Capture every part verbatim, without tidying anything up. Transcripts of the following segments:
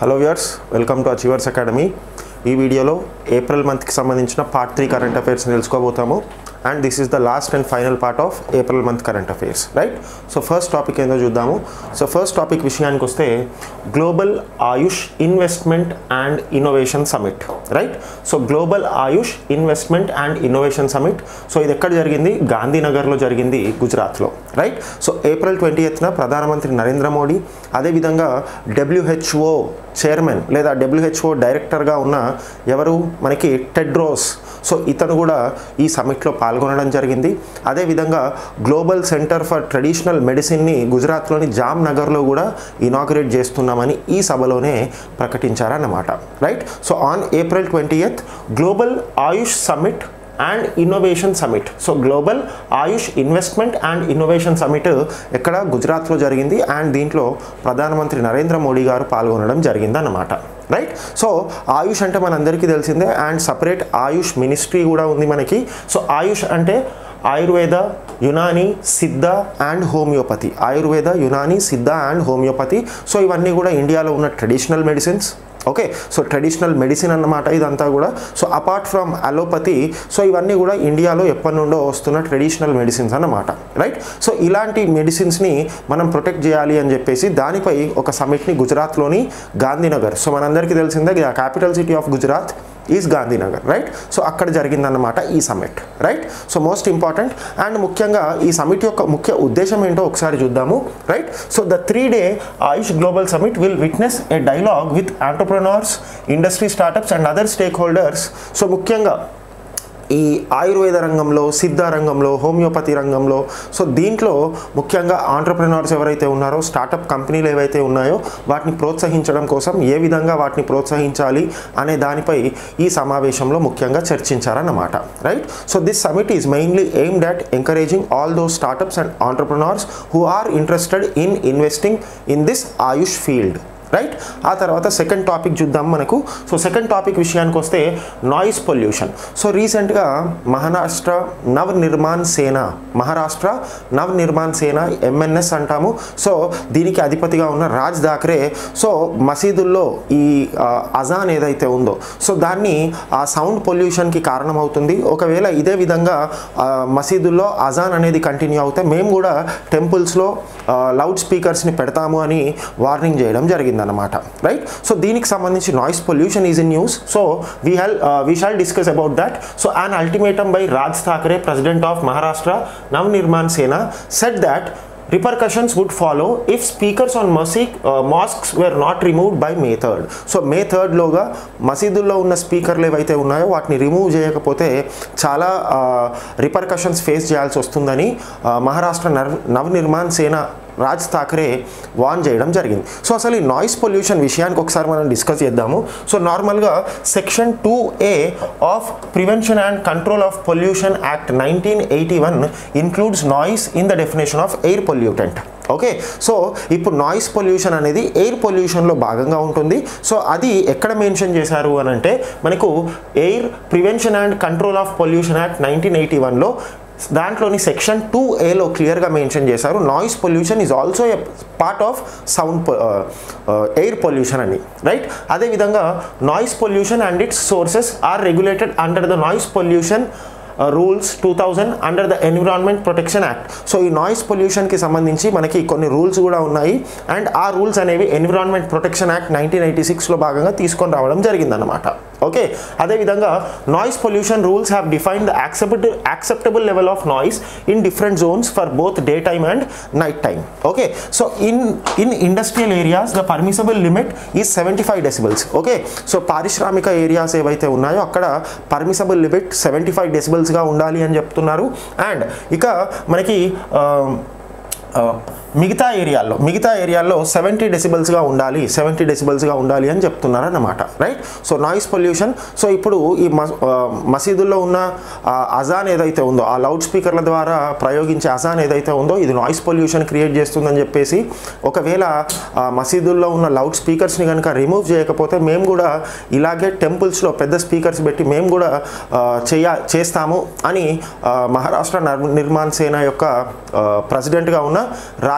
Hello viewers, welcome to Achievers Academy. ఈ వీడియోలో April మంత్కి సంబంధించిన పార్ట్ త్రీ కరెంట్ అఫైర్స్ తెలుసుకోబోతాము. And this is the last and final part of April month current affairs, right? So first topic ఏందో చూద్దాము. So first topic విషయానికి వస్తే global Ayush investment and innovation summit, right? So global Ayush investment and innovation summit. So ఇది ఎక్కడ జరిగింది? గాంధీనగర్లో జరిగింది, గుజరాత్లో, రైట్? సో ఏప్రిల్ ట్వంటీ ఎయిత్న ప్రధానమంత్రి నరేంద్ర మోడీ, అదేవిధంగా డబ్ల్యూహెచ్ఓ చైర్మన్ లేదా డబ్ల్యూహెచ్ఓ డైరెక్టర్గా ఉన్న ఎవరు మనకి టెడ్రోస్, సో ఇతను కూడా ఈ సమిట్లో పాల్గొనడం జరిగింది. అదేవిధంగా గ్లోబల్ సెంటర్ ఫర్ ట్రెడిషనల్ మెడిసిన్ని గుజరాత్లోని జామ్నగర్లో కూడా ఇనాగ్రేట్ చేస్తున్నామని ఈ సభలోనే ప్రకటించారన్నమాట, right? So on April twenty eighth global Ayush summit and innovation summit. So global Ayush investment and innovation summit ఎక్కడ? గుజరాత్లో జరిగింది. అండ్ దీంట్లో ప్రధానమంత్రి నరేంద్ర మోడీ గారు పాల్గొనడం జరిగింది అన్నమాట, రైట్? సో ఆయుష్ అంటే మనందరికీ తెలిసిందే. అండ్ సపరేట్ ఆయుష్ మినిస్ట్రీ కూడా ఉంది మనకి. సో ఆయుష్ అంటే ఆయుర్వేద, యునాని, సిద్ధ అండ్ హోమియోపతి. ఆయుర్వేద, యునాని, సిద్ధ అండ్ హోమియోపతి. సో ఇవన్నీ కూడా ఇండియాలో ఉన్న traditional medicines. Okay, so traditional medicine అన్నమాట ఇదంతా కూడా. So apart from allopathy, so ఇవన్నీ కూడా ఇండియాలో ఎప్పటి నుండో వస్తున్న ట్రెడిషనల్ మెడిసిన్స్ అన్నమాట, రైట్? సో ఇలాంటి మెడిసిన్స్ని మనం ప్రొటెక్ట్ చేయాలి అని చెప్పేసి దానిపై ఒక సమిట్ని గుజరాత్లోని గాంధీనగర్, సో మనందరికీ తెలిసిందే capital city of Gujarat is Gandhinagar, right? So అక్కడ జరిగిందన్నమాట ఈ summit, right? So most important. And ముఖ్యంగా ఈ సమిట్ యొక్క ముఖ్య ఉద్దేశం ఏంటో ఒకసారి చూద్దాము, right? So the three day Ayush global summit will witness a dialogue with entrepreneurs, industry, startups and other stakeholders. So ముఖ్యంగా ఈ ఆయుర్వేద రంగంలో, సిద్ధ రంగంలో, హోమియోపతి రంగంలో, సో దీంట్లో ముఖ్యంగా ఆంటర్ప్రెన్యూర్స్ ఎవరైతే ఉన్నారో, స్టార్టప్ కంపెనీలు ఏవైతే ఉన్నాయో వాటిని ప్రోత్సహించడం కోసం ఏ విధంగా వాటిని ప్రోత్సహించాలి అనే దానిపై ఈ సమావేశంలో ముఖ్యంగా చర్చించారన్నమాట, right? So this summit is mainly aimed at encouraging all those startups and entrepreneurs who are interested in investing in this Ayush field, right? ఆ తర్వాత సెకండ్ టాపిక్ చూద్దాం మనకు. సో సెకండ్ టాపిక్ విషయానికి వస్తే నాయిస్ పొల్యూషన్. సో రీసెంట్గా Maharashtra Navnirman సేన, Maharashtra Navnirman సేన MNS అంటాము. సో దీనికి అధిపతిగా ఉన్న రాజ్ థాకరే, సో మసీదుల్లో ఈ అజాన్ ఏదైతే ఉందో, సో దాన్ని ఆ సౌండ్ పొల్యూషన్కి కారణమవుతుంది. ఒకవేళ ఇదే విధంగా మసీదుల్లో అజాన్ అనేది కంటిన్యూ అవుతే మేము కూడా టెంపుల్స్లో లౌడ్ స్పీకర్స్ని పెడతాము అని వార్నింగ్ చేయడం జరిగింది అన్నమాట, రైట్? సో దీనికి సంబంధించి noise pollution is in news. So we will we shall discuss about that. So an ultimatum by Raj Thackeray, president of Maharashtra Navnirman సేన, said that repercussions would follow if speakers on mosque, uh, mosques were not removed by May third. So May third లోగా మసీదుల్లో ఉన్న స్పీకర్లు ఏవైతే ఉన్నాయో వాటిని remove చేయకపోతే చాలా రిపర్కషన్స్ ఫేస్ చేయాల్సి వస్తుందని మహారాష్ట్ర నవ నిర్మాణ్ సేన రాజ్ థాకరే వార్న్ చేయడం జరిగింది. సో అసలు ఈ నాయిస్ పొల్యూషన్ విషయానికి ఒకసారి మనం డిస్కస్ చేద్దాము. సో నార్మల్గా section two A of prevention and control of pollution act nineteen eighty one includes noise in the definition of air pollutant. Okay, so ఇప్పుడు నాయిస్ పొల్యూషన్ అనేది ఎయిర్ పొల్యూషన్లో భాగంగా ఉంటుంది. సో అది ఎక్కడ మెన్షన్ చేశారు అని అంటే మనకు air prevention and control of pollution act nineteen eighty వన్లో దాంట్లోని సెక్షన్ టూ ఏలో క్లియర్గా మెన్షన్ చేశారు noise pollution is also a part of sound air pollution అని, రైట్? అదేవిధంగా noise pollution and its sources are regulated under the noise pollution rules two thousand under the environment protection act. So ఈ noise పొల్యూషన్కి సంబంధించి మనకి కొన్ని rules కూడా ఉన్నాయి. And ఆ రూల్స్ అనేవి environment protection act nineteen eighty సిక్స్లో భాగంగా తీసుకొని రావడం జరిగిందన్నమాట. ఓకే, అదేవిధంగా noise pollution rules have defined the acceptable acceptable level of noise in different zones for both day time and night time. Okay, so in in industrial areas the permissible limit is seventy five decibels. Okay, so పారిశ్రామిక areas ఏవైతే ఉన్నాయో అక్కడ permissible limit seventy five డెసిబల్స్గా ఉండాలి అని చెప్తున్నారు. And ఇక మనకి మిగతా ఏరియాల్లో మిగతా ఏరియాల్లో సెవెంటీ డెసిబల్స్గా ఉండాలి సెవెంటీ డెసిబల్స్గా ఉండాలి అని చెప్తున్నారు అన్నమాట, right? So noise pollution. So ఇప్పుడు ఈ మసీదుల్లో ఉన్న అజాన్ ఏదైతే ఉందో, ఆ లౌడ్ స్పీకర్ల ద్వారా ప్రయోగించే అజాన్ ఏదైతే ఉందో ఇది నాయిస్ పొల్యూషన్ క్రియేట్ చేస్తుందని చెప్పేసి ఒకవేళ మసీదుల్లో ఉన్న లౌడ్ స్పీకర్స్ని కనుక రిమూవ్ చేయకపోతే మేము కూడా ఇలాగే టెంపుల్స్లో పెద్ద స్పీకర్స్ పెట్టి మేము కూడా చేయ చేస్తాము అని మహారాష్ట్ర నిర్మాణ్ సేన యొక్క ప్రెసిడెంట్గా ఉన్న రాజ్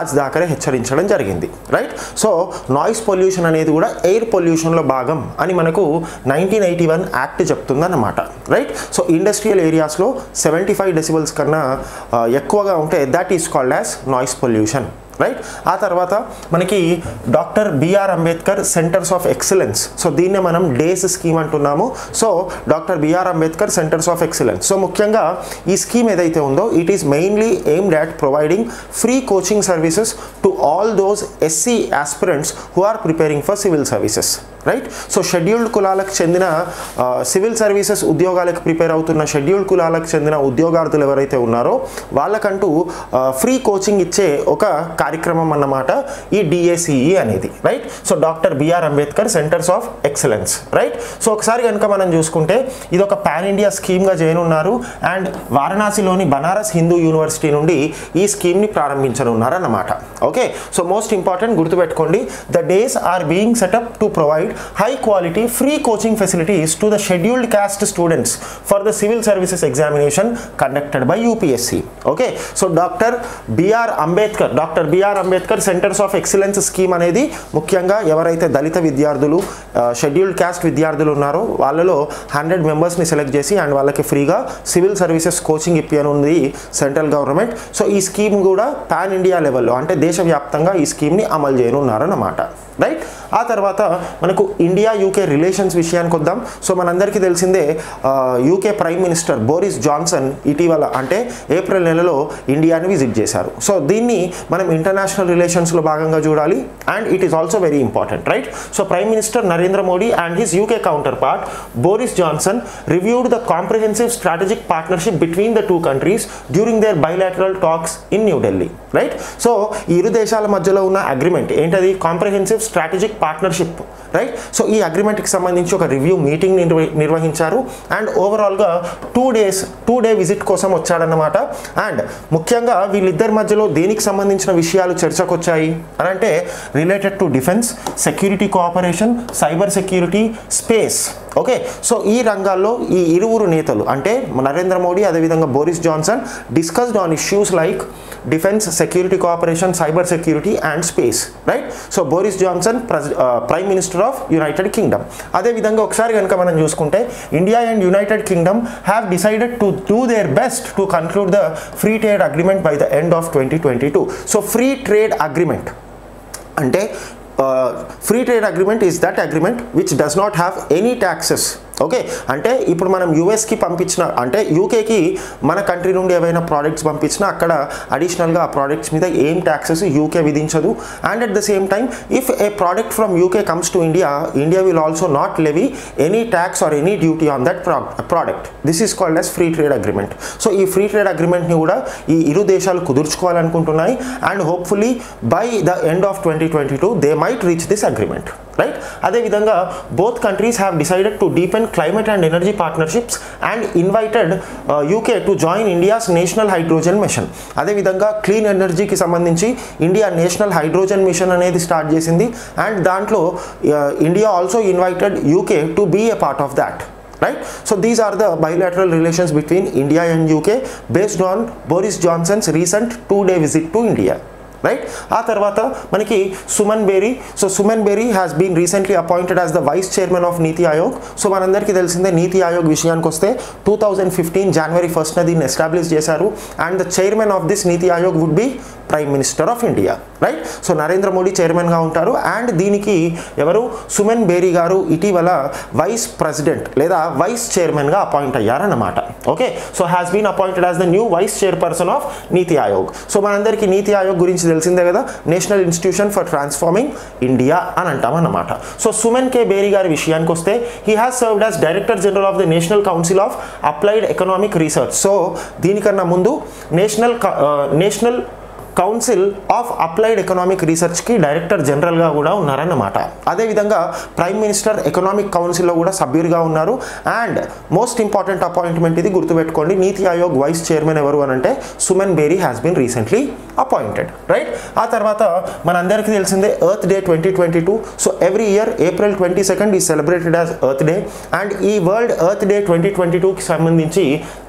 రాజ్ దాకరే హెచ్చరించడం జరిగింది, రైట్. సో నాయిస్ పొల్యూషన్ అనేది కూడా ఎయిర్ పొల్యూషన్లో భాగం అని మనకు నైన్టీన్ ఎయిటీ వన్ యాక్ట్ చెప్తుందన్నమాట, రైట్. సో ఇండస్ట్రియల్ ఏరియాస్లో సెవెంటీ ఫైవ్ డెసిబల్స్ కన్నా ఎక్కువగా ఉంటే that is called as noise pollution, right. ఆ తర్వాత మనకి doctor BR Ambedkar centres of excellence, so దీన్నే మనం డేస్ స్కీమ్ అంటున్నాము. So doctor BR Ambedkar centres of excellence, so ముఖ్యంగా ఈ స్కీమ్ ఏదైతే ఉందో it is mainly aimed at providing free coaching services to all those SC aspirants who are preparing for civil services, right. So scheduled కులాలకు చెందిన civil services ఉద్యోగాలకు prepare అవుతున్న scheduled కులాలకు చెందిన ఉద్యోగార్థులు ఎవరైతే ఉన్నారో వాళ్ళకంటూ ఫ్రీ కోచింగ్ ఇచ్చే ఒక కార్యక్రమం అన్నమాట ఈ డిఏసిఈ అనేది, right. So doctor BR Ambedkar centres of excellence, right. So ఒకసారి కనుక మనం చూసుకుంటే ఇది ఒక పాన్ ఇండియా స్కీమ్గా చేయనున్నారు అండ్ వారణాసిలోని బనారస్ హిందూ యూనివర్సిటీ నుండి ఈ స్కీమ్ని ప్రారంభించనున్నారు అన్నమాట, ఓకే. సో మోస్ట్ ఇంపార్టెంట్ గుర్తుపెట్టుకోండి, the DACEs are being set up to provide high quality free coaching facilities to the scheduled caste students for the civil services examination conducted by U P S C, okay. So Doctor B R Ambedkar Doctor B R Ambedkar Centers of Excellence scheme అనేది ముఖ్యంగా ఎవరైతే దళిత విద్యార్థులు scheduled cost విద్యార్థులు ఉన్నారో వాళ్ళలో hundred మెంబర్స్ని select చేసి and వాళ్ళకి ఫ్రీగా సివిల్ సర్వీసెస్ కోచింగ్ ఇప్పియనుంది సెంట్రల్ గవర్నమెంట్. సో ఈ స్కీమ్ కూడా పాన్ ఇండియా లెవెల్లో అంటే దేశవ్యాప్తంగా ఈ స్కీమ్ని అమలు చేయనున్నారన్నమాట, రైట్. ఆ తర్వాత మనకు ఇండియా యూకే రిలేషన్స్ విషయానికి వద్దాం. సో మనందరికీ తెలిసిందే UK prime minister Boris Johnson ఇటీవల అంటే ఏప్రిల్ నెలలో ఇండియాని విజిట్ చేశారు. సో దీన్ని మనం ఇంటర్నేషనల్ రిలేషన్స్లో భాగంగా చూడాలి and it is also very important, right. So prime minister Narendra Modi and his UK counterpart Boris Johnson reviewed the comprehensive strategic partnership between the two countries during their bilateral talks in New Delhi, right. So ఈ ఇరు దేశాల మధ్యలో ఉన్న agreement ఏంటది, comprehensive strategic partnership, right. So ఈ అగ్రిమెంట్కి సంబంధించి ఒక రివ్యూ మీటింగ్ నిర్వహించారు అండ్ ఓవరాల్గా two days two day visit కోసం వచ్చాడన్నమాట. అండ్ ముఖ్యంగా వీళ్ళిద్దరి మధ్యలో దేనికి సంబంధించిన విషయాలు చర్చకు వచ్చాయి అని అంటే related to defence, security cooperation, cyber security, space, okay. So ఈ రంగాల్లో ఈ ఇరువురు నేతలు అంటే నరేంద్ర మోడీ అదేవిధంగా Boris Johnson discussed on issues like defence, security cooperation, cyber security and space, right. So Boris Johnson prime minister of United Kingdom. అదేవిధంగా ఒకసారి కనుక మనం చూసుకుంటే India and United Kingdom have decided to do their best to conclude the free trade agreement by the end of twenty twenty two. So free trade agreement అంటే free trade agreement is that agreement which does not have any taxes, okay. అంటే ఇప్పుడు మనం యూఎస్కి పంపించిన అంటే యూకేకి మన country నుండి ఏవైనా products పంపించినా అక్కడ అడిషనల్గా ఆ ప్రోడక్ట్స్ మీద ఏం ట్యాక్సెస్ యూకే విధించదు. And at the same time if a product from UK comes to India, India will also not levy any tax or any duty on that product. This is called as free trade agreement. So ఈ free trade అగ్రిమెంట్ని కూడా ఈ ఇరు దేశాలు కుదుర్చుకోవాలనుకుంటున్నాయి and hopefully by the end of twenty twenty two they might reach this agreement, right. అదేవిధంగా both countries have decided to deepen climate and energy partnerships and invited uh, U K to join India's national hydrogen mission. అదే విధంగా clean ఎనర్జీకి సంబంధించి India national hydrogen mission అనేది start చేసింది and దాంట్లో India also invited UK to be a part of that, right. So these are the bilateral relations between India and U K based on Boris Johnson's recent two day visit to India, right. ఆ తర్వాత మనకి Suman Berry. So Suman Berry has been recently appointed as the vice chairman of NITI Aayog. So మనందరికీ తెలిసిందే నీతి ఆయోగ్ విషయానికి వస్తే two thousand fifteen జనవరి ఫస్ట్న దీన్ని ఎస్టాబ్లిష్ చేశారు and the chairman of this NITI Aayog would be prime minister of India, right. So Narendra Modi చైర్మన్గా ఉంటారు అండ్ దీనికి ఎవరు సుమన్ బేరీ గారు ఇటీవల వైస్ ప్రెసిడెంట్ లేదా వైస్ చైర్మన్గా అపాయింట్ అయ్యారన్నమాట, okay. So has been appointed as the new vice chairperson of NITI Aayog. So మనందరికీ నీతి ఆయోగ్ గురించి తెలిసిందే కదా, national institution for transforming India అని అంటాం అన్నమాట. సో సుమన్ కే బేరీ గారి విషయానికి వస్తే he has served as director general of the national council of applied economic research. So దీనికన్నా ముందు national national council of applied economic రీసెర్చ్కి డైరెక్టర్ జనరల్గా కూడా ఉన్నారన్నమాట. అదేవిధంగా ప్రైమ్ మినిస్టర్ ఎకనామిక్ కౌన్సిల్లో కూడా సభ్యులుగా ఉన్నారు అండ్ మోస్ట్ ఇంపార్టెంట్ అపాయింట్మెంట్ ఇది గుర్తుపెట్టుకోండి, నీతి ఆయోగ్ వైస్ చైర్మన్ ఎవరు అని అంటే Suman Berry has been recently appointed, right. ఆ తర్వాత మనందరికీ తెలిసిందే earth day twenty twenty two. So every year April twenty second is celebrated as earth day and ఈ world earth day twenty twenty టూకి సంబంధించి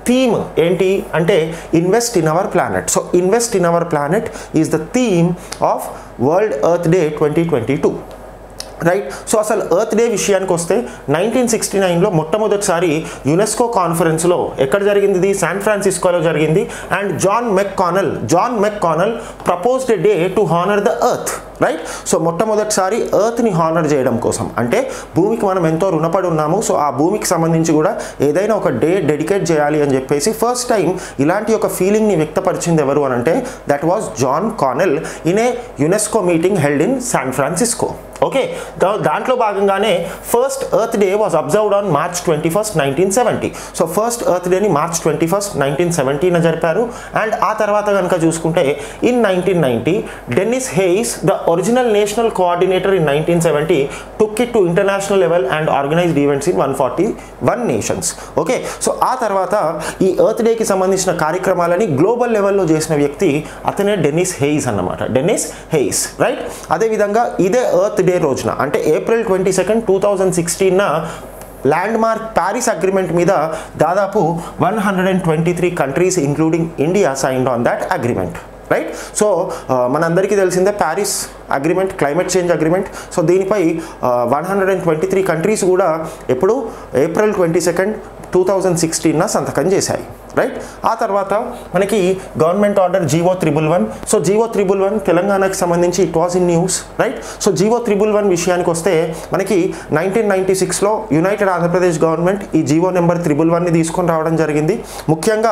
థీమ్ ఏంటి అంటే invest in our planet. So invest in our planet is the theme of world earth day twenty twenty two. Right. So అసలు earth day విషయానికి వస్తే nineteen sixty నైన్లో మొట్టమొదటిసారి UNESCO కాన్ఫరెన్స్లో ఎక్కడ జరిగింది? ఇది శాన్ ఫ్రాన్సిస్కోలో జరిగింది. And John McConnell John McConnell proposed a day to honour the earth. Right. So మొట్టమొదటిసారి ఎర్త్ని హానర్ చేయడం కోసం, అంటే భూమికి మనం ఎంతో రుణపడి ఉన్నాము, సో ఆ భూమికి సంబంధించి కూడా ఏదైనా ఒక డే డెడికేట్ చేయాలి అని చెప్పేసి ఫస్ట్ టైం ఇలాంటి ఒక ఫీలింగ్ని వ్యక్తపరిచింది ఎవరు అని అంటే that was John Connell in a UNESCO meeting held in San Francisco. Okay. దాంట్లో భాగంగానే first earth day was observed on March twenty first nineteen seventy. So first earth డేని మార్చ్ ట్వంటీ ఫస్ట్ నైన్టీన్ సెవెంటీన జరిపారు. And ఆ తర్వాత కనుక చూసుకుంటే in nineteen ninety Denis Hayes the original national coordinator in nineteen seventy took it to international level and organised events in one forty one nations. Okay. So ఆ తర్వాత ఈ earth డేకి సంబంధించిన కార్యక్రమాలని గ్లోబల్ లెవెల్లో చేసిన వ్యక్తి అతనే డెన్నిస్ హెయిస్ అన్నమాట. Denis Hayes. రైట్. అదేవిధంగా ఇదే ఎర్త్ డే రోజున అంటే April twenty second two thousand సిక్స్టీన్న ల్యాండ్ మార్క్ ప్యారిస్ అగ్రిమెంట్ మీద దాదాపు one hundred and twenty three countries including India signed on that agreement. Right. So మనందరికీ తెలిసిందే Paris agreement, climate change agreement. So దీనిపై one hundred and twenty three countries కూడా ఎప్పుడు April twenty second two thousand సిక్స్టీన్న సంతకం చేశాయి. Right. ఆ తర్వాత మనకి government order GO triple one. So GO triple one తెలంగాణకి సంబంధించి it was in news. Right. So GO triple one విషయానికి వస్తే మనకి నైన్టీన్ నైన్టీ సిక్స్లో యునైటెడ్ ఆంధ్రప్రదేశ్ గవర్నమెంట్ ఈ జీవో నెంబర్ త్రిబుల్ వన్ని తీసుకొని రావడం జరిగింది. ముఖ్యంగా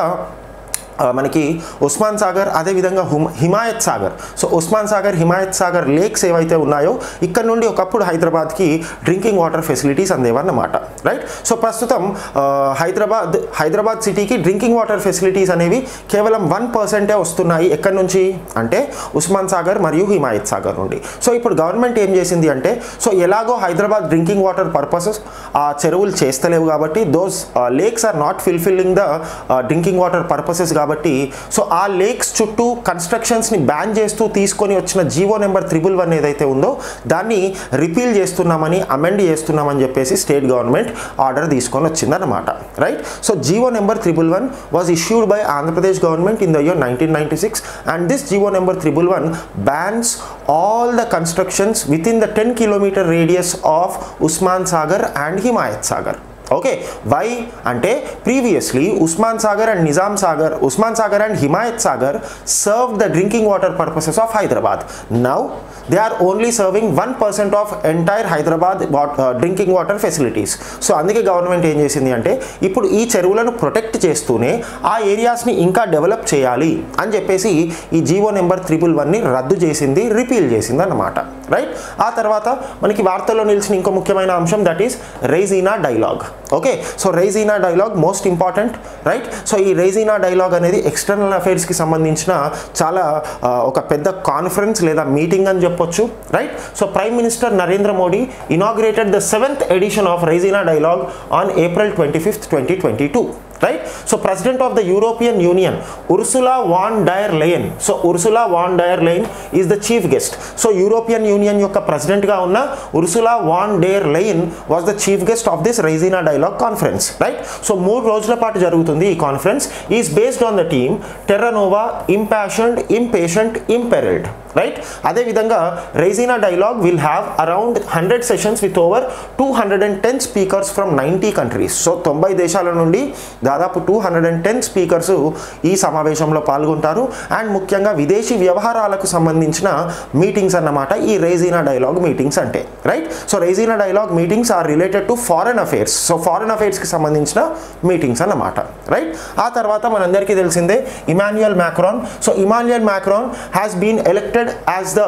మనకి ఉస్మాన్ సాగర్ అదేవిధంగా హిమాయత్ సాగర్. సో ఉస్మాన్ సాగర్ హిమాయత్ సాగర్ లేక్స్ ఏవైతే ఉన్నాయో ఇక్కడ నుండి ఒకప్పుడు హైదరాబాద్కి డ్రింకింగ్ వాటర్ ఫెసిలిటీస్ అందేవన్నమాట. రైట్. సో ప్రస్తుతం హైదరాబాద్ హైదరాబాద్ సిటీకి డ్రింకింగ్ వాటర్ ఫెసిలిటీస్ అనేవి కేవలం వన్ పర్సెంటే వస్తున్నాయి. ఎక్కడి నుంచి అంటే ఉస్మాన్ సాగర్ మరియు హిమాయత్ సాగర్ నుండి. సో ఇప్పుడు గవర్నమెంట్ ఏం చేసింది అంటే సో ఎలాగో హైదరాబాద్ డ్రింకింగ్ వాటర్ పర్పసెస్ ఆ చెరువులు చేస్తలేవు కాబట్టి those lakes are not fulfilling the drinking water purposes కాబట్టి సో ఆ లేక్స్ చుట్టూ కన్స్ట్రక్షన్స్ని బ్యాన్ చేస్తూ తీసుకొని వచ్చిన జీవో నెంబర్ త్రిబుల్ వన్ ఏదైతే ఉందో దాన్ని రిపీల్ చేస్తున్నామని అమెండ్ చేస్తున్నామని చెప్పేసి స్టేట్ గవర్నమెంట్ ఆర్డర్ తీసుకొని వచ్చిందన్నమాట. Right. So GO number triple one was issued by Andhra Pradesh government in the year nineteen ninety six and this GO number triple one bans all the constructions within the ten kilometer radius of Usman Sagar and Himayat Sagar. Okay. Why అంటే previously Osman Sagar and Nizam Sagar Osman Sagar and Himayat Sagar serve the drinking water purposes of Hyderabad. Now they are only serving one percent of entire Hyderabad drinking water facilities. So అందుకే government ఏం చేసింది అంటే ఇప్పుడు ఈ చెరువులను protect చేస్తూనే ఆ ఏరియాస్ని ఇంకా డెవలప్ చేయాలి అని చెప్పేసి ఈ జీవో నెంబర్ త్రిబుల్ వన్ని రద్దు చేసింది, రిపీల్ చేసింది అన్నమాట. రైట్. ఆ తర్వాత మనకి వార్తల్లో నిలిచిన ఇంకో ముఖ్యమైన అంశం that is Raisina dialogue. Okay. So Raisina dialogue most important. Right. So ఈ రైజీనా డైలాగ్ అనేది ఎక్స్టర్నల్ అఫైర్స్కి సంబంధించిన చాలా ఒక పెద్ద కాన్ఫరెన్స్ లేదా మీటింగ్ అని చెప్పొచ్చు. Right. So prime minister Narendra Modi inaugurated the seventh edition of Raisina dialogue on April twenty fifth twenty twenty two. Right. So President of the European Union Ursula von der Leyen. So Ursula von der Leyen is the chief guest. So European Union యొక్క president గా ఉన్న Ursula von der Leyen was the chief guest of this Raisina Dialogue Conference. Right. So మూడు రోజుల పాటు జరుగుతుంది ఈ conference. Is based on the theme Terra Nova, Impassioned, Impatient, Imperiled. Right. అదే విధంగా Raisina Dialogue will have around one hundred sessions with over two hundred ten speakers from ninety countries. So తొంభై దేశాల నుండి దాదాపు two hundred and ten speakers ఈ సమావేశంలో పాల్గొంటారు. And ముఖ్యంగా విదేశీ వ్యవహారాలకు సంబంధించిన మీటింగ్స్ అన్నమాట ఈ రైజీనా డైలాగ్ మీటింగ్స్ అంటే. Right. So Raisina dialogue meetings are related to foreign affairs. So foreign అఫైర్స్కి సంబంధించిన మీటింగ్స్ అన్నమాట. రైట్. ఆ తర్వాత మనందరికీ తెలిసిందే Emmanuel Macron. So Emmanuel Macron has been elected as the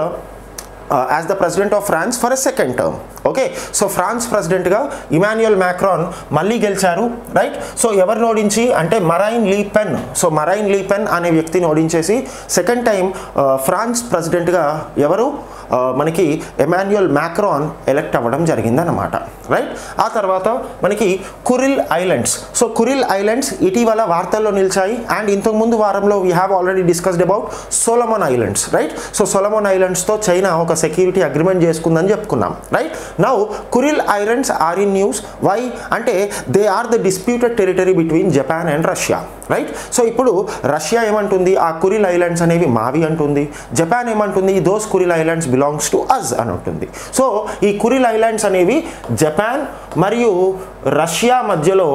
Uh, as the president of France for a second term. Okay. So France ప్రెసిడెంట్గా Emmanuel Macron మళ్ళీ గెలిచారు. రైట్. సో ఎవరిని ఓడించి అంటే Marine Le Pen. So Marine Le Pen అనే వ్యక్తిని ఓడించేసి second time France ప్రెసిడెంట్గా ఎవరు మనకి ఎమాన్యుయల్ మ్యాక్రాన్ ఎలెక్ట్ అవ్వడం జరిగిందన్నమాట. రైట్. ఆ తర్వాత మనకి Kuril Islands. So Kuril Islands ఇటీవల వార్తల్లో నిలిచాయి. అండ్ ఇంతకుముందు వారంలో we have already discussed about Solomon Islands. Right. So Solomon ఐలాండ్స్తో చైనా ఒక సెక్యూరిటీ అగ్రిమెంట్ చేసుకుందని చెప్పుకున్నాం. Right. Now Kuril Islands are in news. Why అంటే they are the disputed territory between Japan and Russia. Right. So ఇప్పుడు Russia ఏమంటుంది, ఆ Kuril Islands అనేవి మావి అంటుంది. జపాన్ ఏమంటుంది, those Kuril Islands belongs to us అని ఉంటుంది. సో ఈ కురిల్ ఐలాండ్స్ అనేవి జపాన్ మరియు రష్యా మధ్యలో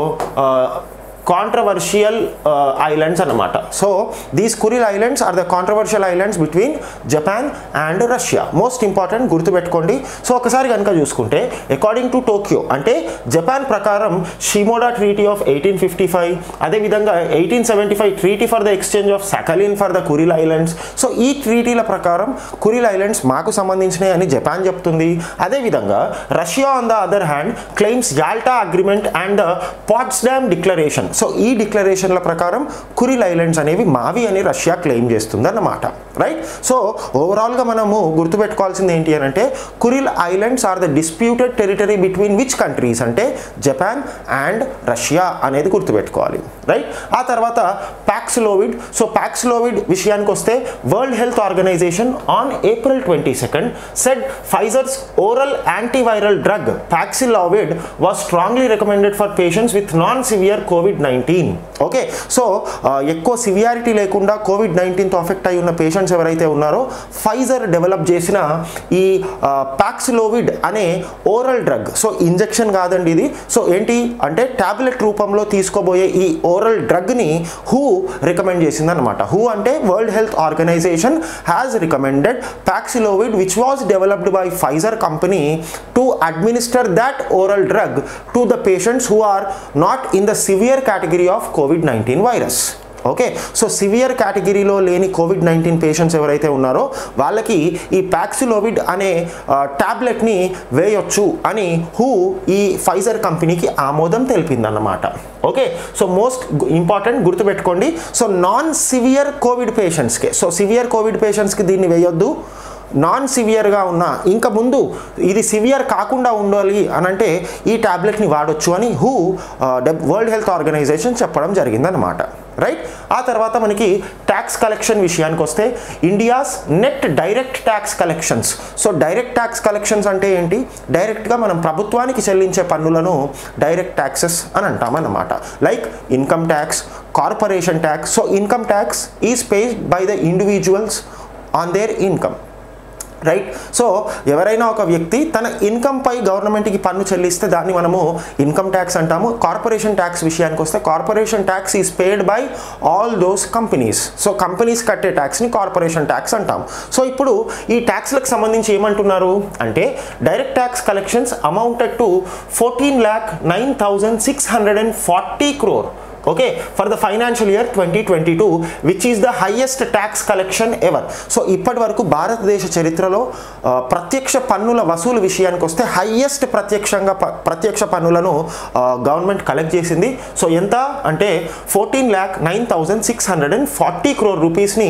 కాంట్రవర్షియల్ ఐలాండ్స్ అన్నమాట. So these Kuril Islands are the controversial islands between Japan and Russia. Most important గుర్తుపెట్టుకోండి. సో ఒకసారి కనుక చూసుకుంటే అకార్డింగ్ టు టోక్యో అంటే జపాన్ ప్రకారం Shimoda treaty of eighteen fifty five అదేవిధంగా eighteen seventy five treaty for the exchange of Sakhalin for the Kuril Islands. So ఈ ట్రీటీల ప్రకారం కురిల్ ఐలాండ్స్ మాకు సంబంధించినవి అని జపాన్ చెప్తుంది. అదేవిధంగా Russia on the other hand claims Yalta agreement and the Potsdam declaration. So ఈ డిక్లరేషన్ల ప్రకారం కురిల్ ఐలాండ్స్ అనేవి మావి అని రష్యా క్లెయిమ్ చేస్తుంది అన్నమాట. రైట్. సో ఓవరాల్గా మనము గుర్తుపెట్టుకోవాల్సింది ఏంటి అని అంటే Kuril Islands are the disputed territory between which countries అంటే జపాన్ అండ్ రష్యా అనేది గుర్తుపెట్టుకోవాలి. రైట్. ఆ తర్వాత పాక్సిలోవిడ్. సో పాక్సిలోవిడ్ విషయానికి వస్తే World Health Organization on April twenty second said Pfizer's oral antiviral drug Paxlovid was strongly recommended for patients with non severe COVID nineteen. Okay. So ఎక్కువ severity లేకుండా COVID నైన్టీన్తో affect అయి ఉన్న patients ఎవరైతే ఉన్నారో Pfizer develop చేసిన ఈ పాక్సిలోవిడ్ అనే ఓరల్ డ్రగ్. సో ఇంజెక్షన్ కాదండి ఇది. సో ఏంటి అంటే టాబ్లెట్ రూపంలో తీసుకోబోయే ఈ ఓరల్ డ్రగ్ని హూ రికమెండ్ చేసింది అనమాట. హూ అంటే World Health Organization has recommended Paxlovid which was developed by Pfizer company to administer that oral drug to the patients who are not in the severe category of COVID nineteen virus. Okay. So severe కేటగిరీలో లేని Covid nineteen patients ఎవరైతే ఉన్నారో వాళ్ళకి ఈ పాక్సిలోవిడ్ అనే టాబ్లెట్ని వేయొచ్చు అని who ఈ ఫైజర్ కంపెనీకి ఆమోదం తెలిపిందన్నమాట. ఓకే. సో మోస్ట్ ఇంపార్టెంట్ గుర్తుపెట్టుకోండి. సో నాన్ సివియర్ కోవిడ్ పేషెంట్స్కి, సో సివియర్ కోవిడ్ పేషెంట్స్కి దీన్ని వేయొద్దు. నాన్ సివియర్గా ఉన్న ఇంకా ముందు ఇది సివియర్ కాకుండా ఉండాలి అని అంటే ఈ టాబ్లెట్ని వాడొచ్చు అని హూ వరల్డ్ హెల్త్ ఆర్గనైజేషన్ చెప్పడం జరిగిందనమాట. రైట్. ఆ తర్వాత మనకి ట్యాక్స్ కలెక్షన్ విషయానికి వస్తే India's net direct tax collections. So direct tax collections అంటే ఏంటి, డైరెక్ట్గా మనం ప్రభుత్వానికి చెల్లించే పన్నులను డైరెక్ట్ ట్యాక్సెస్ అని అంటామన్నమాట. Like income tax, corporation tax. So income tax is paid by the individuals on their income. Right. So ఎవరైనా ఒక వ్యక్తి తన ఇన్కమ్పై గవర్నమెంట్కి పన్ను చెల్లిస్తే దాన్ని మనము ఇన్కమ్ ట్యాక్స్ అంటాము. కార్పొరేషన్ ట్యాక్స్ విషయానికి వస్తే corporation tax is paid by all those companies. So companies కట్టే ట్యాక్స్ని కార్పొరేషన్ ట్యాక్స్ అంటాము. సో ఇప్పుడు ఈ ట్యాక్స్లకు సంబంధించి ఏమంటున్నారు అంటే direct tax collections amounted to fourteen lakh nine thousand six hundred and forty crore. Okay. For the financial year twenty twenty two which is the highest tax collection ever. So ఇప్పటి వరకు భారతదేశ చరిత్రలో ప్రత్యక్ష పన్నుల వసూలు విషయానికి వస్తే హైయెస్ట్ ప్రత్యక్షంగా ప్రత్యక్ష పన్నులను గవర్నమెంట్ కలెక్ట్ చేసింది. సో ఎంత అంటే fourteen lakh nine thousand six hundred and forty crore రూపీస్ని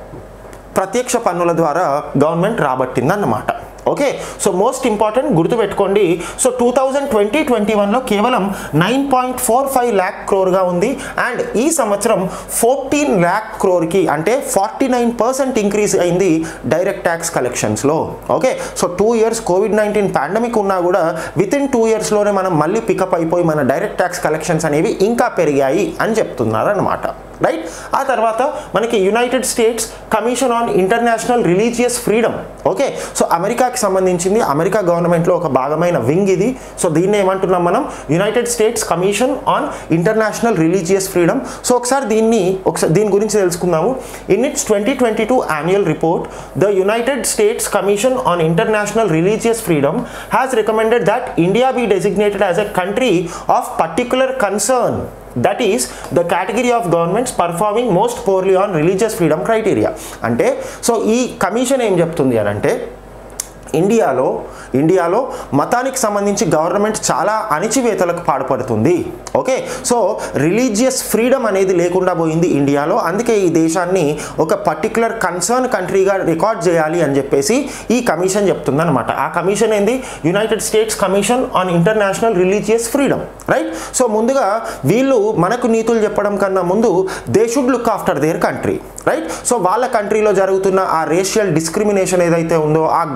ప్రత్యక్ష పన్నుల ద్వారా గవర్నమెంట్ రాబట్టిందన్నమాట. ఓకే. సో మోస్ట్ ఇంపార్టెంట్ గుర్తుపెట్టుకోండి. So two thousand twenty twenty వన్లో కేవలం nine point four five lakh క్రోర్గా ఉంది. అండ్ ఈ సంవత్సరం ఫోర్టీన్ ల్యాక్ క్రోర్కి అంటే ఫార్టీ నైన్ పర్సెంట్ ఇంక్రీజ్ అయింది డైరెక్ట్ ట్యాక్స్ కలెక్షన్స్లో. Okay. So two years COVID nineteen pandemic ఉన్నా కూడా విత్ ఇన్ టూ ఇయర్స్లోనే మనం మళ్ళీ పికప్ అయిపోయి మన డైరెక్ట్ ట్యాక్స్ కలెక్షన్స్ అనేవి ఇంకా పెరిగాయి అని చెప్తున్నారు అన్నమాట. రైట్. ఆ తర్వాత మనకి United States Commission on International Religious Freedom. Okay. So అమెరికాకి సంబంధించింది, అమెరికా గవర్నమెంట్లో ఒక భాగమైన వింగ్ ఇది. సో దీన్ని ఏమంటున్నాం మనం, United States Commission on International Religious freedom. So ఒకసారి దీన్ని ఒకసారి దీని గురించి తెలుసుకుందాము. In its twenty twenty two annual report the United States Commission on International Religious Freedom has recommended that India be designated as a country of particular concern. That is the category of governments performing most poorly on religious freedom criteria. అంటే so ఈ commission ఏం చెప్తుంది అని అంటే ఇండియాలో ఇండియాలో మతానికి సంబంధించి గవర్నమెంట్ చాలా అణిచివేతలకు పాల్పడుతుంది. ఓకే. సో రిలీజియస్ ఫ్రీడమ్ అనేది లేకుండా పోయింది ఇండియాలో. అందుకే ఈ దేశాన్ని ఒక పర్టికులర్ కన్సర్న్ కంట్రీగా రికార్డ్ చేయాలి అని చెప్పేసి ఈ కమిషన్ చెప్తుంది అనమాట. ఆ కమిషన్ ఏంది, United States Commission on International Religious Freedom. Right. So ముందుగా వీళ్ళు మనకు నీతులు చెప్పడం కన్నా ముందు they should look after their country. Right. So వాళ్ళ కంట్రీలో జరుగుతున్న ఆ రేషియల్ డిస్క్రిమినేషన్ ఏదైతే ఉందో, ఆ గన్ కల్చర్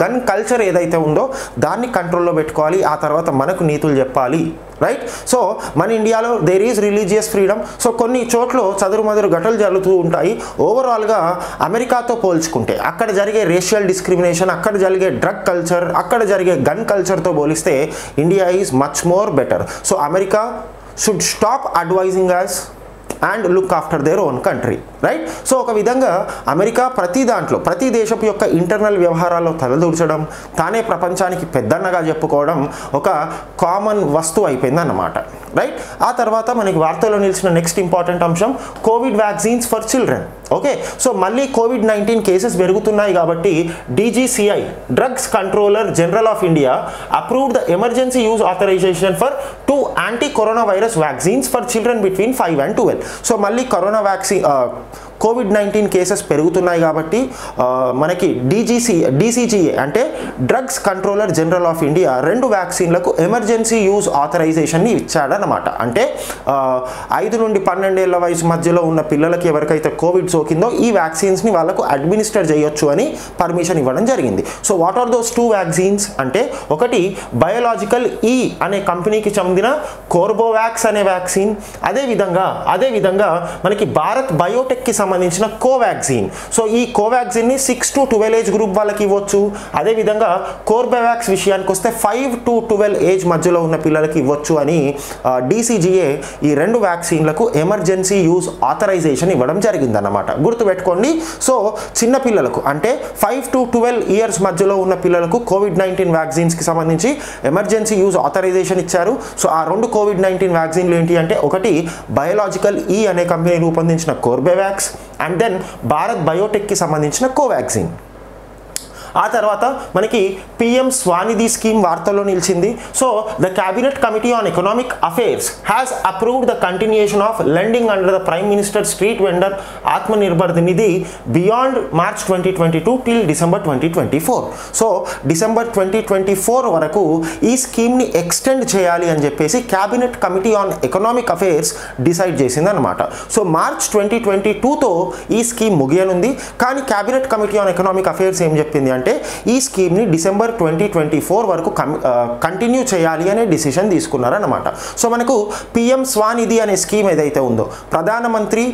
కల్చర్ ఏదైతే ఉందో దాన్ని కంట్రోల్లో పెట్టుకోవాలి, ఆ తర్వాత మనకు నీతులు చెప్పాలి, రైట్. సో మన ఇండియాలో there is religious freedom. So కొన్ని చోట్ల చదురు మదురు ఘటనలు జరుగుతూ ఉంటాయి. ఓవరాల్గా అమెరికాతో పోల్చుకుంటే అక్కడ జరిగే రేషియల్ డిస్క్రిమినేషన్, అక్కడ జరిగే డ్రగ్ కల్చర్, అక్కడ జరిగే గన్ కల్చర్తో పోలిస్తే India is much more better. So America should stop advising us and look after their own country, right. So ఒక విధంగా అమెరికా ప్రతి దాంట్లో ప్రతి దేశపు యొక్క ఇంటర్నల్ వ్యవహారాల్లో తలదూర్చడం, తానే ప్రపంచానికి పెద్దన్నగా చెప్పుకోవడం ఒక కామన్ వస్తువు అయిపోయింది అన్నమాట, రైట్. ఆ తర్వాత మనకి వార్తల్లో నిలిచిన నెక్స్ట్ ఇంపార్టెంట్ అంశం COVID vaccines for children. Okay, so మళ్ళీ కోవిడ్ నైన్టీన్ కేసెస్ పెరుగుతున్నాయి కాబట్టి DGCI drugs controller general of India approved the emergency use authorization for two anti corona virus vaccines for children between five and twelve. So మళ్ళీ corona vaccine COVID nineteen cases పెరుగుతున్నాయి కాబట్టి మనకి DGC DCGA అంటే drugs controller general of India రెండు వ్యాక్సిన్లకు emergency use ఆథరైజేషన్ని ఇచ్చాడనమాట. అంటే ఐదు నుండి పన్నెండేళ్ల వయసు మధ్యలో ఉన్న పిల్లలకి ఎవరికైతే కోవిడ్ సోకిందో ఈ వ్యాక్సిన్స్ని వాళ్ళకు అడ్మినిస్టర్ చేయొచ్చు అని పర్మిషన్ ఇవ్వడం జరిగింది. So what are those two vaccines అంటే ఒకటి బయోలాజికల్ ఈ అనే కంపెనీకి చెందిన కోర్బోవాక్స్ అనే వ్యాక్సిన్, అదేవిధంగా అదేవిధంగా మనకి భారత్ బయోటెక్కి సంబంధించిన కోవాక్సిన్. సో ఈ కోవాక్సిన్ ని six to twelve age group వాళ్ళకి ఇవ్వచ్చు. అదేవిధంగా కోర్బోవాక్స్ విషయానికి వస్తే ఫైవ్ టు ట్వెల్వ్ ఏజ్ మధ్యలో ఉన్న పిల్లలకి ఇవ్వచ్చు అని డీసీజీఏ ఈ రెండు వ్యాక్సిన్లకు ఎమర్జెన్సీ యూజ్ ఆథరైజేషన్ ఇవ్వడం జరిగిందన్నమాట. గుర్తుపెట్టుకోండి. సో చిన్న పిల్లలకు అంటే ఫైవ్ టు ట్వెల్వ్ ఇయర్స్ మధ్యలో ఉన్న పిల్లలకు కోవిడ్ నైన్టీన్ వ్యాక్సిన్స్కి సంబంధించి ఎమర్జెన్సీ యూజ్ ఆథరైజేషన్ ఇచ్చారు. సో ఆ రెండు కోవిడ్ నైన్టీన్ వ్యాక్సిన్లు ఏంటి అంటే ఒకటి బయోలాజికల్ ఈ అనే కంపెనీ రూపొందించిన కోర్బేవాక్స్ అండ్ దెన్ భారత్ బయోటెక్కి సంబంధించిన కోవాక్సిన్. ఆ తర్వాత మనకి పిఎం స్వానిధి స్కీమ్ వార్తల్లో నిలిచింది. So the cabinet committee on economic affairs has approved the continuation of lending under the prime minister street vendor Atmanirbhar Nidhi beyond March twenty twenty two till December twenty twenty four. So December twenty twenty four వరకు ఈ స్కీమ్ని extend చేయాలి అని చెప్పేసి cabinet committee on economic affairs decide చేసింది అనమాట. So March twenty twenty టూతో ఈ స్కీమ్ ముగియనుంది. కానీ cabinet committee on economic affairs ఏం చెప్పింది అంటే ఈ స్కీమ్ని డిసెంబర్ ట్వంటీ ట్వంటీ ఫోర్ వరకు కంటిన్యూ చేయాలి అనే డిసిషన్ తీసుకున్నారన్నమాట. సో మనకు పిఎం స్వానిధి అనే స్కీమ్ ఏదైతే ఉందో ప్రధానమంత్రి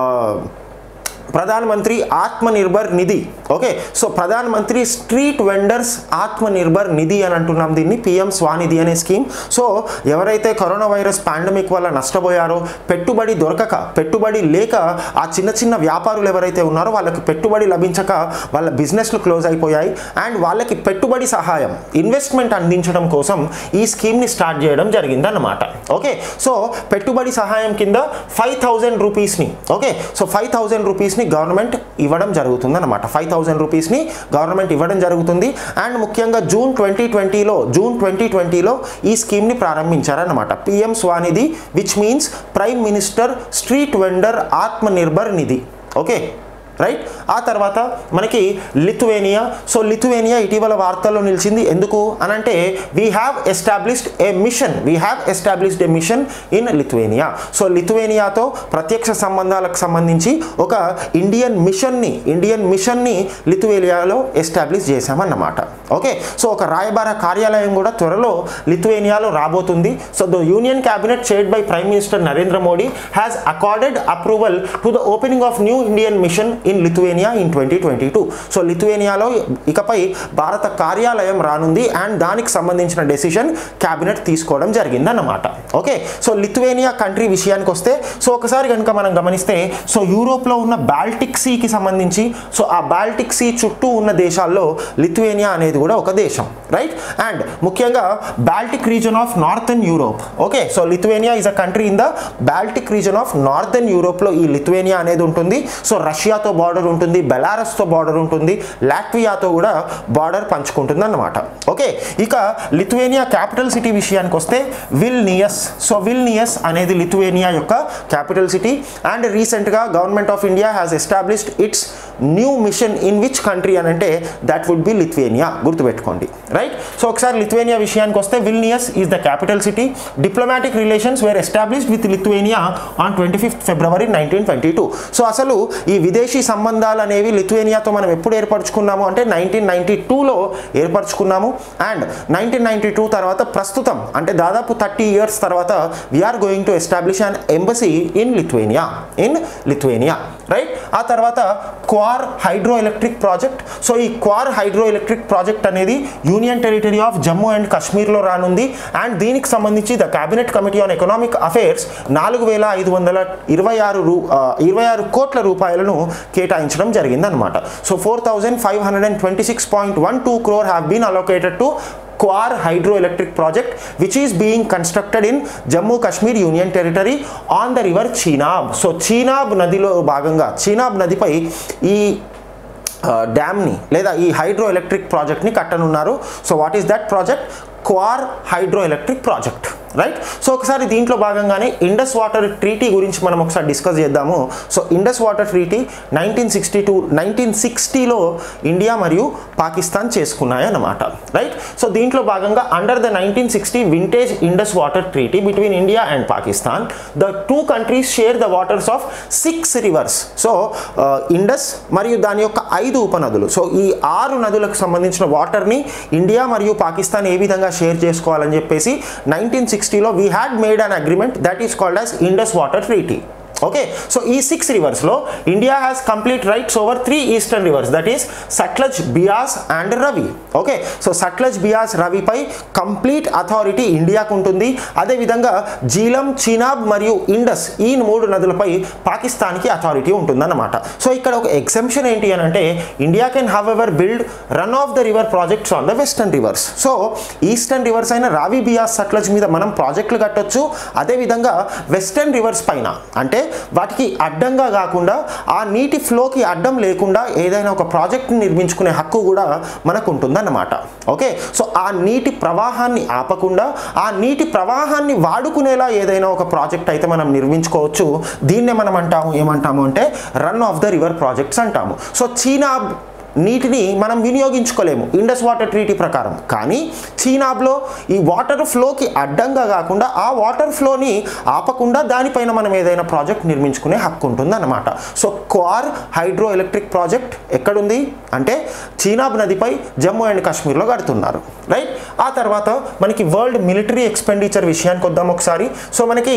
ప్రధానమంత్రి ఆత్మనిర్భర్ నిధి. ఓకే, సో ప్రధానమంత్రి స్ట్రీట్ వెండర్స్ ఆత్మనిర్భర్ నిధి అని అంటున్నాం దీన్ని, పిఎం స్వానిధి అనే స్కీమ్. సో ఎవరైతే కరోనా వైరస్ పాండమిక్ వల్ల నష్టపోయారో, పెట్టుబడి దొరకక పెట్టుబడి లేక ఆ చిన్న చిన్న వ్యాపారులు ఎవరైతే ఉన్నారో వాళ్ళకి పెట్టుబడి లభించక వాళ్ళ బిజినెస్లు క్లోజ్ అయిపోయాయి అండ్ వాళ్ళకి పెట్టుబడి సహాయం ఇన్వెస్ట్మెంట్ అందించడం కోసం ఈ స్కీమ్ని స్టార్ట్ చేయడం జరిగిందన్నమాట. ఓకే, సో పెట్టుబడి సహాయం కింద ఫైవ్ థౌజండ్ రూపీస్ని ఓకే సో ఫైవ్ థౌజండ్ రూపీస్ని గవర్నమెంట్ ఇవ్వడం జరుగుతుంది అన్నమాట. ఫైవ్ థౌజండ్ రూపీస్ని గవర్నమెంట్ ఇవ్వడం జరుగుతుంది. అండ్ ముఖ్యంగా జూన్ ట్వంటీ ట్వంటీలో జూన్ ట్వంటీ ట్వంటీలో ఈ స్కీమ్ని ప్రారంభించారన్నమాట. PM Svanidhi which means prime minister street vendor Atmanirbhar Nidhi. Okay right. ఆ తర్వాత మనకి లిథువేనియా. సో లిథువేనియా ఇటీవల వార్తల్లో నిలిచింది. ఎందుకు అనంటే we have established a mission we have established a mission in Lithuania. So లిథువేనియాతో ప్రత్యక్ష సంబంధాలకు సంబంధించి ఒక ఇండియన్ మిషన్ని ఇండియన్ మిషన్ని లిథువేనియాలో ఎస్టాబ్లిష్ చేశామన్నమాట. ఓకే, సో ఒక రాయబార కార్యాలయం కూడా త్వరలో లిథువేనియాలో రాబోతుంది. So the union cabinet chaired by prime minister Narendra Modi has accorded approval to the opening of new Indian mission in Lithuania in twenty twenty two. So లిథువేనియాలో ఇకపై భారత కార్యాలయం రానుంది అండ్ దానికి సంబంధించిన డెసిషన్ క్యాబినెట్ తీసుకోవడం జరిగిందన్నమాట. ఓకే, సో లిథువేనియా కంట్రీ విషయానికి వస్తే సో ఒకసారి కనుక మనం గమనిస్తే సో యూరోప్లో ఉన్న బాల్టిక్ సీకి సంబంధించి సో ఆ బాల్టిక్ సీ చుట్టూ ఉన్న దేశాల్లో లిథువేనియా అనేది కూడా ఒక దేశం, రైట్. అండ్ ముఖ్యంగా Baltic region of northern Europe. Okay, so Lithuania is a country in the Baltic region of northern యూరోప్లో ఈ లిథువేనియా అనేది ఉంటుంది. సో రష్యాతో బార్డర్ ఉంటుంది, బెలారస్తో బార్డర్ ఉంటుంది, లాట్వియాతో కూడా బార్డర్ పంచుకుంటుంది అన్నమాట. ఓకే, ఇక లిథువేనియా క్యాపిటల్ సిటీ విషయానికి వస్తే విల్నియస్. సో విల్నియస్ అనేది లిథువేనియా యొక్క క్యాపిటల్ సిటీ అండ్ రీసెంట్గా government of India has established its new mission in which country అని అంటే దట్ వుడ్ బి లిథువేనియా. గుర్తుపెట్టుకోండి, రైట్. సో ఒకసారి లిథువేనియా విషయానికి వస్తే Vilnius is the capital city. Diplomatic relations were established with Lithuania on twenty fifth February nineteen twenty two. So అసలు ఈ విదేశీ సంబంధాలు అనేవి లిథువేనియాతో మనం ఎప్పుడు ఏర్పరచుకున్నాము అంటే నైన్టీన్ నైన్టీ టూలో ఏర్పరచుకున్నాము. అండ్ నైన్టీన్ నైన్టీ టూ తర్వాత ప్రస్తుతం అంటే దాదాపు థర్టీ ఇయర్స్ తర్వాత we are going to establish an embassy in Lithuania in Lithuania right. ఆ తర్వాత Kwar hydro electric project. So ఈ క్వార్ హైడ్రో ఎలక్ట్రిక్ ప్రాజెక్ట్ అనేది union territory of Jammu and కాశ్మీర్లో రానుంది. అండ్ దీనికి సంబంధించి the cabinet committee on economic affairs నాలుగు వేల ఐదు వందల ఇరవై ఆరు రూ ఇరవై ఆరు కోట్ల రూపాయలను కేటాయించడం జరిగింది అనమాట. So four thousand five hundred and twenty six point one two crore have been allocated to Kwar hydroelectric project which is being constructed in Jammu Kashmir Union Territory on the river Chenab. So Chenab నదిలో భాగంగా Chenab నదిపై ఈ డ్యామ్ని లేదా ఈ hydro electric ప్రాజెక్ట్ని కట్టనున్నారు. So what is that project? Kwar hydro electric project right. So ఒకసారి దీంట్లో భాగంగానే ఇండస్ వాటర్ ట్రీటీ గురించి మనం ఒకసారి డిస్కస్ చేద్దాము. So Indus water treaty nineteen sixty two nineteen సిక్స్టీలో ఇండియా మరియు పాకిస్తాన్ చేసుకున్నాయి అన్నమాట రైట్. సో దీంట్లో భాగంగా under the nineteen sixty vintage Indus water treaty between India and Pakistan the two countries share the waters of six rivers. So Indus మరియు దాని యొక్క ఐదు ఉపనదులు. సో ఈ ఆరు నదులకు సంబంధించిన వాటర్ని ఇండియా మరియు పాకిస్తాన్ ఏ విధంగా షేర్ చేసుకోవాలని చెప్పేసి నైన్టీన్ సిక్స్టీలో we had made an agreement that is called as Indus Water Treaty. Okay. So ఈ సిక్స్ రివర్స్లో India has complete rights over three eastern rivers that is Sutlej, Beas and Ravi. Okay. So Sutlej, Beas, రవిపై complete authority ఇండియాకు ఉంటుంది. అదేవిధంగా జీలం, చినాబ్ మరియు Indus ఈ మూడు నదులపై పాకిస్తాన్కి అథారిటీ ఉంటుందన్నమాట. సో ఇక్కడ ఒక ఎగ్జంప్షన్ ఏంటి అని అంటే India can have ever build run of the river projects on the western rivers. So eastern rivers అయిన రావి, బియాస్, సట్లజ్ మీద మనం ప్రాజెక్టులు కట్టొచ్చు. అదేవిధంగా వెస్టర్న్ రివర్స్ పైన అంటే వాటికి అడ్డంగా కాకుండా ఆ నీటి ఫ్లోకి అడ్డం లేకుండా ఏదైనా ఒక ప్రాజెక్ట్ని నిర్మించుకునే హక్కు కూడా మనకు ఉంటుందన్నమాట. ఓకే. సో ఆ నీటి ప్రవాహాన్ని ఆపకుండా ఆ నీటి ప్రవాహాన్ని వాడుకునేలా ఏదైనా ఒక ప్రాజెక్ట్ అయితే మనం నిర్మించుకోవచ్చు. దీన్నే మనం అంటాము ఏమంటాము అంటే run of the river projects అంటాము. సో చీనా నీటిని మనం వినియోగించుకోలేము ఇండస్ వాటర్ ట్రీటీ ప్రకారం, కానీ చీనాబ్లో ఈ వాటర్ ఫ్లోకి అడ్డంగా కాకుండా ఆ వాటర్ ఫ్లోని ఆపకుండా దానిపైన మనం ఏదైనా ప్రాజెక్ట్ నిర్మించుకునే హక్కు ఉంటుంది అన్నమాట. So Kwar hydro electric project ఎక్కడుంది అంటే చీనాబ్ నదిపై జమ్మూ అండ్ కాశ్మీర్లో కడుతున్నారు రైట్. ఆ తర్వాత మనకి వరల్డ్ మిలిటరీ ఎక్స్పెండిచర్ విషయానికి వద్దాం ఒకసారి. సో మనకి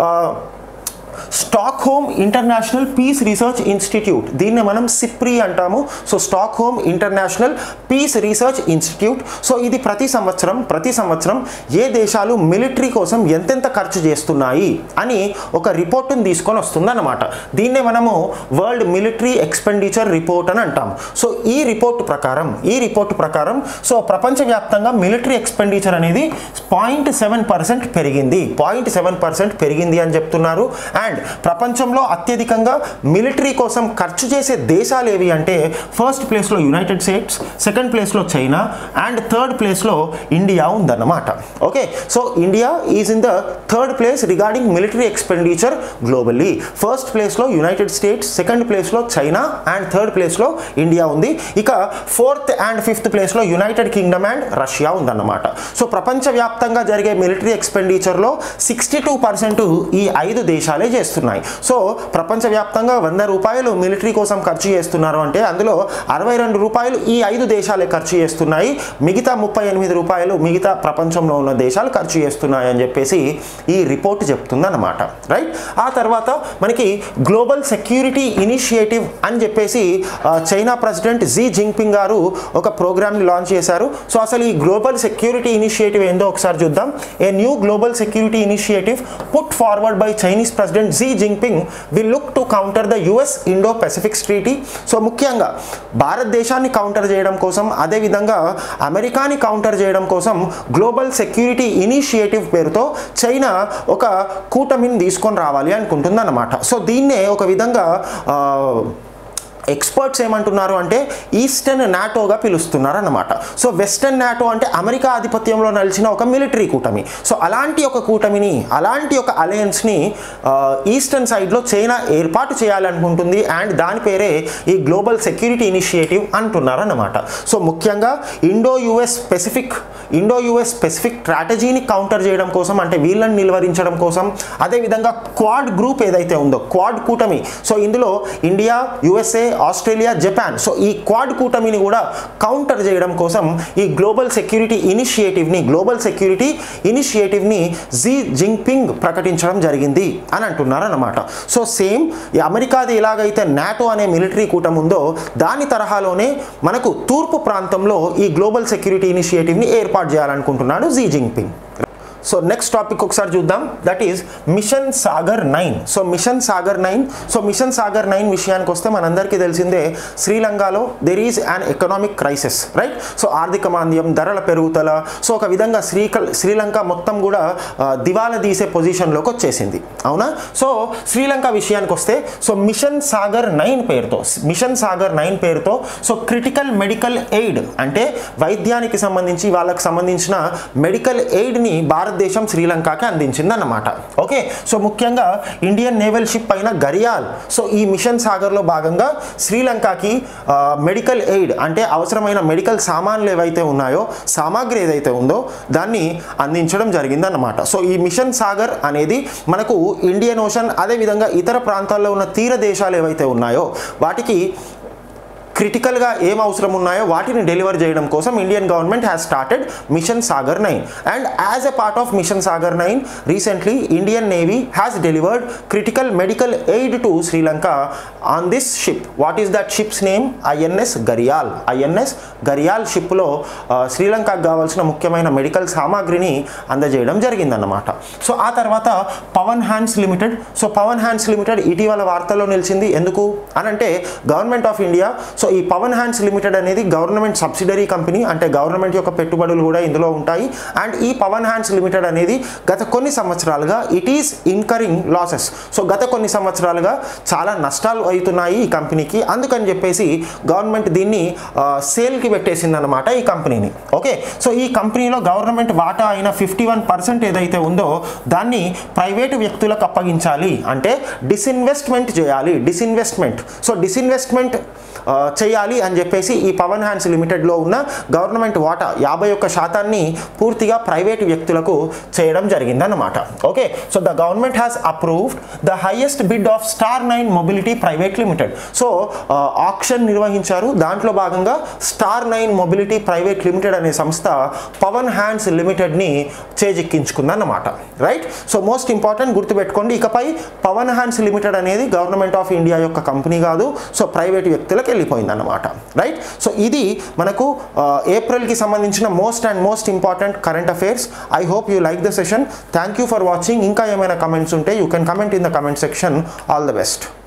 Stockholm international peace research institute, దీన్ని మనం సిప్రీ అంటాము. So Stockholm international peace research institute. So ఇది ప్రతి సంవత్సరం ప్రతి సంవత్సరం ఏ దేశాలు మిలిటరీ కోసం ఎంతెంత ఖర్చు చేస్తున్నాయి అని ఒక రిపోర్ట్ని తీసుకొని వస్తుందన్నమాట. దీన్నే మనము వరల్డ్ మిలిటరీ ఎక్స్పెండిచర్ రిపోర్ట్ అని అంటాము. సో ఈ రిపోర్ట్ ప్రకారం ఈ రిపోర్ట్ ప్రకారం సో ప్రపంచవ్యాప్తంగా మిలిటరీ ఎక్స్పెండిచర్ అనేది పాయింట్ సెవెన్ పర్సెంట్ పెరిగింది పాయింట్ సెవెన్ పర్సెంట్ పెరిగింది అని చెప్తున్నారు. అండ్ ప్రపంచంలో అత్యధికంగా మిలిటరీ కోసం ఖర్చు చేసే దేశాలు ఏవి అంటే ఫస్ట్ ప్లేస్లో యునైటెడ్ స్టేట్స్, సెకండ్ ప్లేస్లో చైనా అండ్ థర్డ్ ప్లేస్లో ఇండియా ఉందన్నమాట. Okay. So India is in the third place regarding military expenditure globally. First ప్లేస్లో యునైటెడ్ స్టేట్స్, సెకండ్ ప్లేస్లో చైనా అండ్ థర్డ్ ప్లేస్లో ఇండియా ఉంది. ఇక ఫోర్త్ అండ్ ఫిఫ్త్ ప్లేస్లో యునైటెడ్ కింగ్డమ్ అండ్ రష్యా ఉందన్నమాట. So ప్రపంచవ్యాప్తంగా జరిగే మిలిటరీ ఎక్స్పెండిచర్లో సిక్స్టీ టూ పర్సెంట్ ఈ ఐదు దేశాలే చేస్తున్నాయి. సో ప్రపంచవ్యాప్తంగా వంద రూపాయలు మిలిటరీ కోసం ఖర్చు చేస్తున్నారు అంటే అందులో అరవై రెండు రూపాయలు ఈ ఐదు దేశాలే ఖర్చు చేస్తున్నాయి. మిగతా ముప్పై ఎనిమిది రూపాయలు మిగతా ప్రపంచంలో ఉన్న దేశాలు ఖర్చు చేస్తున్నాయి అని చెప్పేసి ఈ రిపోర్ట్ చెప్తుంది అన్నమాట రైట్. ఆ తర్వాత మనకి గ్లోబల్ సెక్యూరిటీ ఇనిషియేటివ్ అని చెప్పేసి చైనా ప్రెసిడెంట్ జీ జింగ్పింగ్ గారు ఒక ప్రోగ్రామ్ని లాంచ్ చేశారు. సో అసలు ఈ గ్లోబల్ సెక్యూరిటీ ఇనిషియేటివ్ ఏందో ఒకసారి చూద్దాం. A new global security initiative put forward by Chinese president G Jinping will look to counter the US Indo Pacific treaty. So ముఖ్యంగా భారతదేశాన్ని కౌంటర్ చేయడం కోసం అదేవిధంగా అమెరికాని కౌంటర్ చేయడం కోసం గ్లోబల్ సెక్యూరిటీ ఇనిషియేటివ్ పేరుతో చైనా ఒక కూటమిని తీసుకొని రావాలి అనుకుంటుంది అన్నమాట. సో దీన్నే ఒక విధంగా ఎక్స్పర్ట్స్ ఏమంటున్నారు అంటే ఈస్టర్న్ నాటోగా పిలుస్తున్నారు అన్నమాట. సో వెస్టర్న్ నాటో అంటే అమెరికా ఆధిపత్యంలో నలిచిన ఒక మిలిటరీ కూటమి. సో అలాంటి ఒక కూటమిని అలాంటి ఒక అలయన్స్ని ఈస్టర్న్ సైడ్లో చైనా ఏర్పాటు చేయాలనుకుంటుంది అండ్ దాని పేరే ఈ గ్లోబల్ సెక్యూరిటీ ఇనిషియేటివ్ అంటున్నారు అన్నమాట. సో ముఖ్యంగా Indo US Pacific Indo US Pacific స్ట్రాటజీని కౌంటర్ చేయడం కోసం అంటే వీళ్ళని నిలువరించడం కోసం అదేవిధంగా క్వాడ్ గ్రూప్ ఏదైతే ఉందో క్వాడ్ కూటమి. సో ఇందులో India, USA, Australia, Japan, so ఈ క్వాడ్ కూటమిని కూడా కౌంటర్ చేయడం కోసం ఈ గ్లోబల్ సెక్యూరిటీ ఇనిషియేటివ్ని గ్లోబల్ సెక్యూరిటీ ఇనిషియేటివ్ని జీ జింగ్పింగ్ ప్రకటించడం జరిగింది అని అంటున్నారు అన్నమాట. సో సేమ్ ఈ అమెరికాది ఎలాగైతే నాటో అనే మిలిటరీ కూటమి ఉందో దాని తరహాలోనే మనకు తూర్పు ప్రాంతంలో ఈ గ్లోబల్ సెక్యూరిటీ ఇనిషియేటివ్ని ఏర్పాటు చేయాలనుకుంటున్నాడు Xi Jinping. So next topic ఒకసారి చూద్దాం, that is mission Sagar nine. So mission Sagar nine so mission Sagar nine విషయానికి వస్తే మనందరికీ తెలిసిందే, శ్రీలంకలో there is an economic crisis, right. So ఆర్థిక మాంద్యం, ధరల పెరుగుదల, సో ఒక విధంగా శ్రీక శ్రీలంక మొత్తం కూడా దివాలా తీసే పొజిషన్లోకి వచ్చేసింది, అవునా. సో శ్రీలంక విషయానికి వస్తే సో మిషన్ సాగర్ నైన్ పేరుతో మిషన్ సాగర్ నైన్ పేరుతో సో క్రిటికల్ మెడికల్ ఎయిడ్ అంటే వైద్యానికి సంబంధించి వాళ్ళకి సంబంధించిన మెడికల్ ఎయిడ్ని భారత దేశం శ్రీలంకకి అందించింది అన్నమాట. ఓకే, సో ముఖ్యంగా ఇండియన్ నేవల్ షిప్ అయిన గరియాల్ సో ఈ మిషన్ సాగర్లో భాగంగా శ్రీలంకకి మెడికల్ ఎయిడ్ అంటే అవసరమైన మెడికల్ సామాన్లు ఏవైతే ఉన్నాయో సామాగ్రి ఏదైతే ఉందో దాన్ని అందించడం జరిగిందన్నమాట. సో ఈ మిషన్ సాగర్ అనేది మనకు ఇండియన్ ఓషన్ అదేవిధంగా ఇతర ప్రాంతాల్లో ఉన్న తీర దేశాలు ఏవైతే ఉన్నాయో వాటికి క్రిటికల్గా ఏం అవసరం ఉన్నాయో వాటిని డెలివర్ చేయడం కోసం Indian government has started mission Sagar nine. And as a part of mission Sagar nine recently Indian navy has delivered critical medical aid to Sri Lanka on this ship. What is that ship's name? INS Gharial. INS Gharial షిప్లో శ్రీలంకకు కావాల్సిన ముఖ్యమైన medical సామాగ్రిని అందజేయడం జరిగిందన్నమాట. So ఆ తర్వాత Pawan Hans limited so Pawan Hans limited ఇటీవల వార్తల్లో నిలిచింది. ఎందుకు అనంటే గవర్నమెంట్ ఆఫ్ ఇండియా సో ఈ పవన్ హ్యాండ్స్ లిమిటెడ్ అనేది గవర్నమెంట్ సబ్సిడరీ కంపెనీ, అంటే గవర్నమెంట్ యొక్క పెట్టుబడులు కూడా ఇందులో ఉంటాయి. అండ్ ఈ పవన్ హ్యాండ్స్ లిమిటెడ్ అనేది గత కొన్ని సంవత్సరాలుగా it is incurring losses. So గత కొన్ని సంవత్సరాలుగా చాలా నష్టాలు అవుతున్నాయి ఈ కంపెనీకి. అందుకని చెప్పేసి గవర్నమెంట్ దీన్ని సేల్కి పెట్టేసింది అనమాట ఈ కంపెనీని. ఓకే, సో ఈ కంపెనీలో గవర్నమెంట్ వాటా అయిన ఫిఫ్టీ వన్ పర్సెంట్ ఏదైతే ఉందో దాన్ని ప్రైవేటు వ్యక్తులకు అప్పగించాలి, అంటే డిస్ఇన్వెస్ట్మెంట్ చేయాలి. డిస్ఇన్వెస్ట్మెంట్ సో డిస్ఇన్వెస్ట్మెంట్ చేయాలి అని చెప్పేసి ఈ పవన్ హ్యాండ్స్ లిమిటెడ్లో ఉన్న గవర్నమెంట్ వాటా యాభై ఒక్క శాతాన్ని పూర్తిగా ప్రైవేటు వ్యక్తులకు చేయడం జరిగిందన్నమాట. Okay, so the government has approved the highest bid of star nine mobility private limited. So auction నిర్వహించారు, దాంట్లో భాగంగా star nine mobility private limited అనే సంస్థ పవన్ హ్యాండ్స్ లిమిటెడ్ని చేజిక్కించుకుందన్నమాట, రైట్. సో మోస్ట్ ఇంపార్టెంట్ గుర్తుపెట్టుకోండి, ఇకపై పవన్ హ్యాండ్స్ లిమిటెడ్ అనేది గవర్నమెంట్ ఆఫ్ ఇండియా యొక్క కంపెనీ కాదు, సో ప్రైవేట్ వ్యక్తులకు వెళ్ళిపోయిందన్నమాట, రైట్. సో ఇది మనకు ఏప్రిల్కి సంబంధించిన most and most important current affairs. I hope you like the session. Thank you for watching. ఇంకా ఏమైనా కమెంట్స్ ఉంటే you can comment in the comment section. All the best.